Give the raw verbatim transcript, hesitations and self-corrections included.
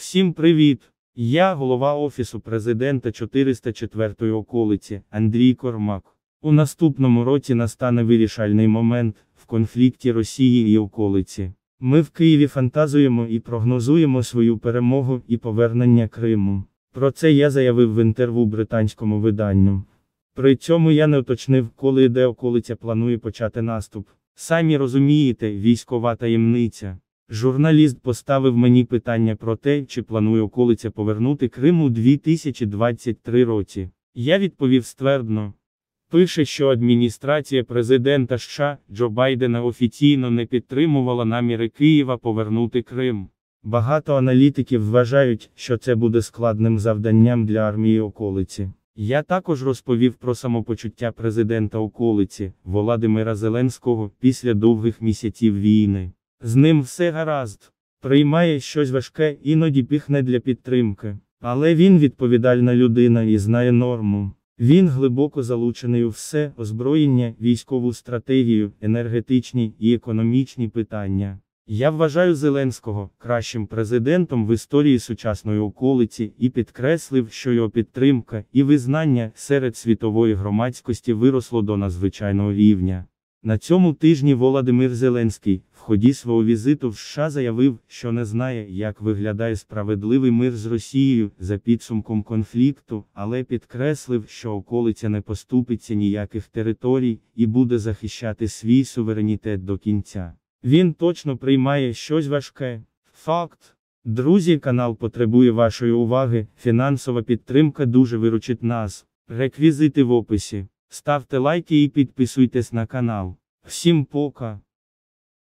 Всім привіт! Я голова Офісу Президента чотириста четвертої околиці, Андрій Кормак. У наступному році настане вирішальний момент в конфлікті Росії і околиці. Ми в Києві фантазуємо і прогнозуємо свою перемогу і повернення Криму. Про це я заявив в інтерв'ю британському виданню. При цьому я не уточнив, коли і де околиця планує почати наступ. Самі розумієте, військова таємниця. Журналіст поставив мені питання про те, чи планує околиця повернути Крим у дві тисячі двадцять третьому році. Я відповів ствердно. Пише, що адміністрація президента США Джо Байдена офіційно не підтримувала наміри Києва повернути Крим. Багато аналітиків вважають, що це буде складним завданням для армії околиці. Я також розповів про самопочуття президента околиці, Володимира Зеленського, після довгих місяців війни. З ним все гаразд. Приймає щось важке, іноді піхне для підтримки. Але він відповідальна людина і знає норму. Він глибоко залучений у все – озброєння, військову стратегію, енергетичні і економічні питання. Я вважаю Зеленського кращим президентом в історії сучасної околиці і підкреслив, що його підтримка і визнання серед світової громадськості виросло до надзвичайного рівня. На цьому тижні Володимир Зеленський, в ході свого візиту в США заявив, що не знає, як виглядає справедливий мир з Росією за підсумком конфлікту, але підкреслив, що околиця не поступиться ніяких територій і буде захищати свій суверенітет до кінця. Він точно приймає щось важке. Факт. Друзі, канал потребує вашої уваги, фінансова підтримка дуже виручить нас. Реквізити в описі. Ставте лайки і підписуйтесь на канал. Всім пока!